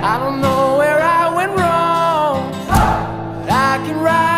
I don't know where I went wrong, but I can write